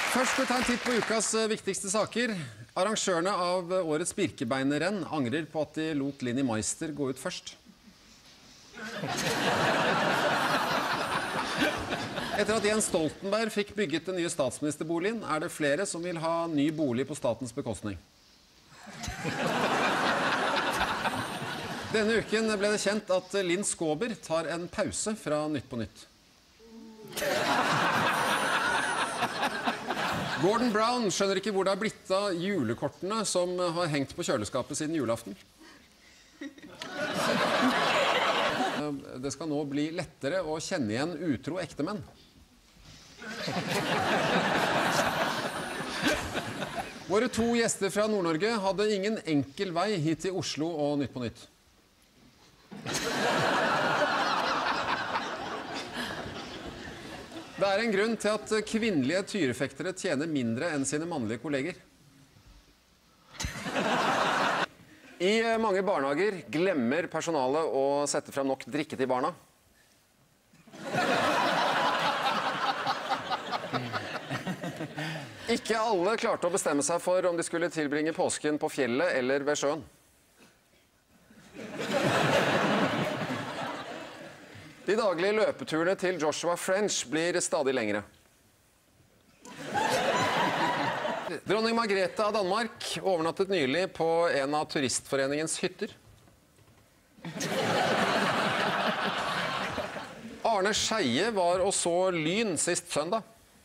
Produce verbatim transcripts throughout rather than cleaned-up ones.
Først skal vi ta en titt på ukas viktigste saker. Arrangørene av årets Birkebeinerrenn angrer på at de lot Linni Meister gå ut først. Etter at Jens Stoltenberg fikk bygget den nye statsministerboligen, er det flere som vil ha ny bolig på statens bekostning. Denne uken ble det kjent at Linn Skåber tar en pause fra Nytt på Nytt. Gordon Brown skjønner ikke hvor det har blitt av julekortene som har hengt på kjøleskapet siden julaften. Det skal nå bli lettere å kjenne igjen utro ektemenn. Våre to gjester fra Nord-Norge hadde ingen enkel vei hit til Oslo og Nytt på Nytt. Det er en grunn til at kvinnelige tyrefektere tjener mindre enn sine mannlige kolleger. I mange barnehager glemmer personalet å sette frem nok drikke til barna. Ikke alle klarte å bestemme seg for om de skulle tilbringe påsken på fjellet eller ved sjøen. De daglige løpeturene til Joshua French blir stadig lengre. Dronning Margrethe av Danmark overnattet nylig på en av turistforeningens hytter. Arne Scheie var og så Lyn sist søndag.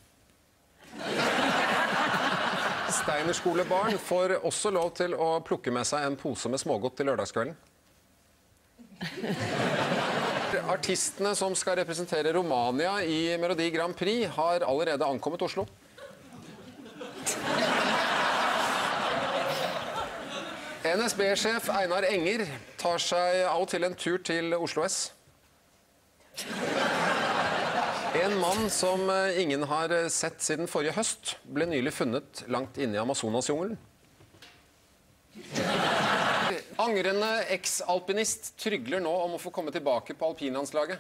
Steinerskolebarn får også lov til å plukke med seg en pose med smågodt til lørdagskvelden. Artistene som skal representere Romania i Melodi Grand Prix har allerede ankommet Oslo. N S B-sjef Einar Enger tar seg av og til en tur til Oslo S. En mann som ingen har sett siden forrige høst ble nylig funnet langt inne i Amazonasjungelen. Angrende eks-alpinist trygler nå om å få komme tilbake på alpinlandslaget.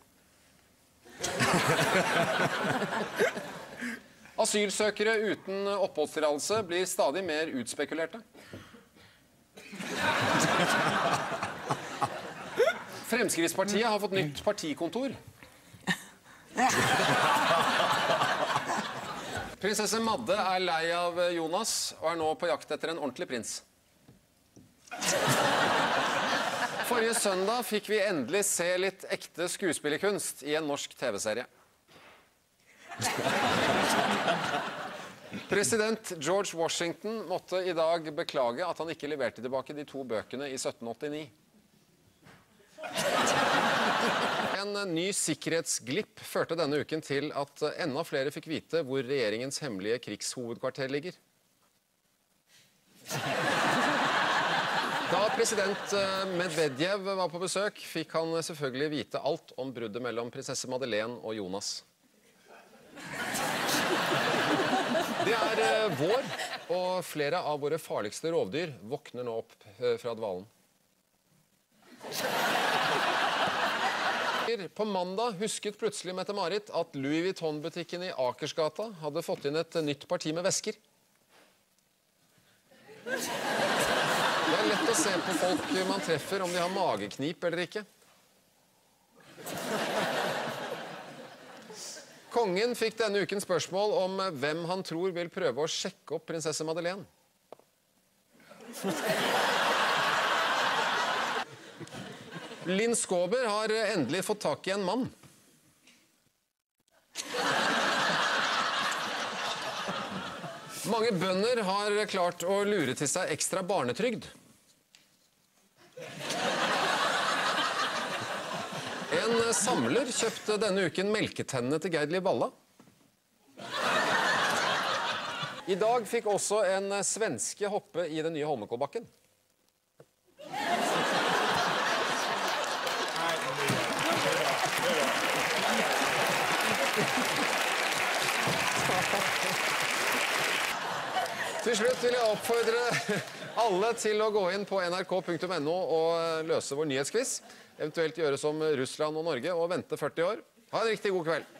Asylsøkere uten oppholdstillatelse blir stadig mer utspekulerte. Fremskrittspartiet har fått nytt partikontor. Prinsesse Madde er lei av Jonas og er nå på jakt etter en ordentlig prins. Forrige søndag fikk vi endelig se litt ekte skuespillerkunst i en norsk tv-serie. President George Washington måtte i dag beklage at han ikke leverte tilbake de to bøkene i sytten åttini. En ny sikkerhetsglipp førte denne uken til at enda flere fikk vite hvor regjeringens hemmelige krigshovedkvarter ligger. Da president Medvedev var på besøk, fikk han selvfølgelig vite alt om bruddet mellom prinsesse Madeleine og Jonas. Det er vår, og flere av våre farligste rovdyr våkner nå opp fra dvalen. På mandag husket plutselig Mette-Marit at Louis Vuitton-butikken i Akersgata hadde fått inn et nytt parti med vesker. Det er lett å se på folk man treffer om de har mageknip eller ikke. Kongen fikk denne uken spørsmål om hvem han tror vil prøve å sjekke opp prinsesse Madeleine. Linn Skåber har endelig fått tak i en mann. Mange bønder har klart å lure til seg ekstra barnetrygd. En samler kjøpte denne uken melketennene til Gerd Liv Valla. I dag fikk også en svenske hoppe i den nye Holmenkollbakken. Til slutt vil jeg oppfordre alle til å gå inn på n r k punktum n o og løse vår nyhetsquiz. Eventuelt gjøre som Russland og Norge og vente førti år. Ha en riktig god kveld.